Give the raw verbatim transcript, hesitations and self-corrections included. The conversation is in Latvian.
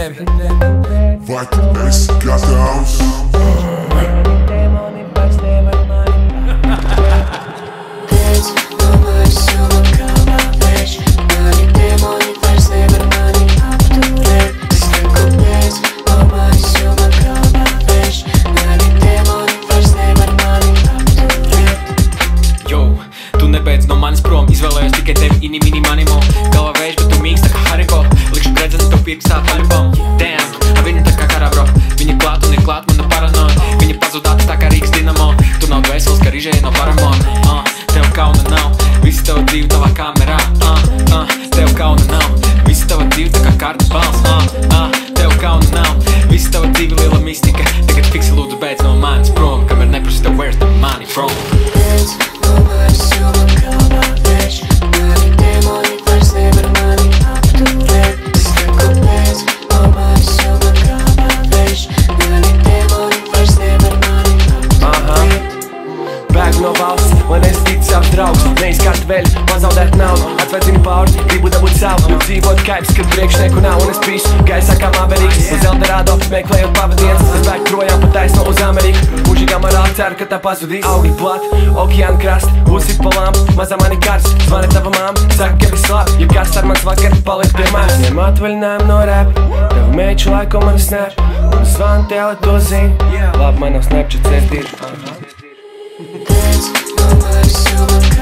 tevi. Vai tu esi gatavs? Demoni vairs nevar mani Teic, domāju, man galvā vējš Mani demoni vairs nevar mani apturēt Es saku teic, domāju, man galvā vējš Mani demoni vairs nevar mani apturēt Yo, tu nebeidz no manis prom Izvēlējos tikai tevi, ini, mini, manimo Galvā vējš, bet tu mīgs tā kā Haribo Likšu bredzeni tev pirkstā paļupam Damn, a viņa tā kā karā, bro Viņa klāt un ir klāt, mana paranoja Viņa pazudāta tā kā Rīgas dinamo Tu nav dvēseles, kā rīžēja no paramona uh, Tev kauna nav, visi tava dzīve tavā kamerā uh, uh, Tev kauna nav, visi tava dzīve tā kā karta balss uh, uh, Tev kauna nav, visi tava dzīve liela mistika Tagad fiksi lūdzu beidz no manis prom Kamēr neprasi tev where's the money from Teic, domāju, man galvā vējš Mani demoni vairs nevar mani apturēt Es saku teic, domāju, man galvā vējš Mani demoni vairs nevar mani apturēt Bēg no valsts, man es ticu savs draugs Neizkārt vēl, pazaudēt naudu Atvedzinu pāri, gribu dabūt savu Jo dzīvot kaips, kad priekšnieku nav Un es pīšu gaisā kā maverīks Uz Eldorado, meklējot pavadienas Es bēg projām pa taisno uz Ameriku Mūžīgā morāli ceru, ka tā pazudīs Augļi plat, okeāna krast Uzsit pa lampu, mazā mani karsts Zvani tava māma, saka, ka viss labi Ja kāds ar mans vakar paliek pie manis Ņem atvaļinājumu no rap Tev meiču laiku man snap Un zvani tēli to zini Labi, man nav Snapchat sēstīt Teic, domāju, man